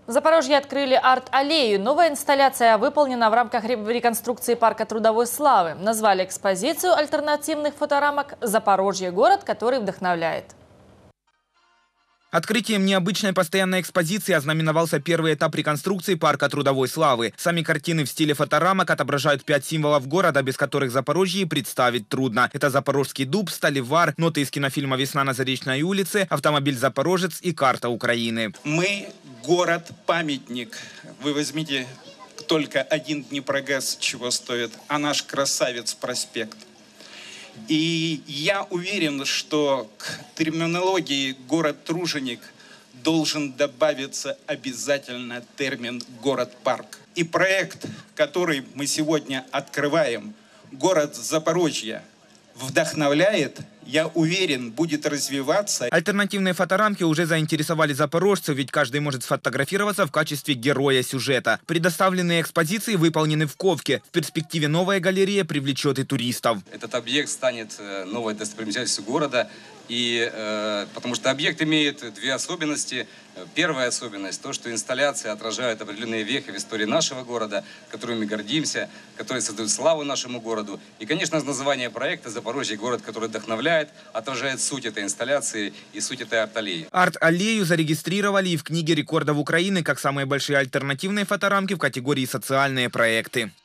В Запорожье открыли арт-аллею. Новая инсталляция выполнена в рамках реконструкции парка Трудовой Славы. Назвали экспозицию альтернативных фоторамок «Запорожье – город, который вдохновляет». Открытием необычной постоянной экспозиции ознаменовался первый этап реконструкции парка Трудовой Славы. Сами картины в стиле фоторамок отображают 5 символов города, без которых Запорожье представить трудно. Это Запорожский дуб, сталевар, ноты из кинофильма «Весна на Заречной улице», автомобиль «Запорожец» и карта Украины. Мы город-памятник. Вы возьмите только один Днепрогэс, чего стоит, а наш красавец проспект. И я уверен, что к терминологии «город-труженик» должен добавиться обязательно термин «город-парк». И проект, который мы сегодня открываем, город Запорожье, вдохновляет, я уверен, будет развиваться. Альтернативные фоторамки уже заинтересовали запорожцев, ведь каждый может сфотографироваться в качестве героя сюжета. Предоставленные экспозиции выполнены в Ковке. В перспективе новая галерея привлечет и туристов. Этот объект станет новой достопримечательностью города, потому что объект имеет две особенности. Первая особенность – то, что инсталляция отражает определенные вехи в истории нашего города, которыми мы гордимся, которые создают славу нашему городу. И, конечно, название проекта «Запорожье – город, который вдохновляет» отражает суть этой инсталляции и суть этой арт-аллеи. Арт-аллею зарегистрировали и в книге рекордов Украины как самые большие альтернативные фоторамки в категории «Социальные проекты».